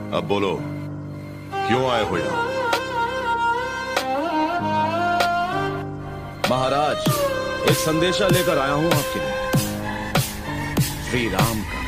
अब बोलो, क्यों आए हो यहां? महाराज, एक संदेशा लेकर आया हूं आपके लिए, श्री राम का।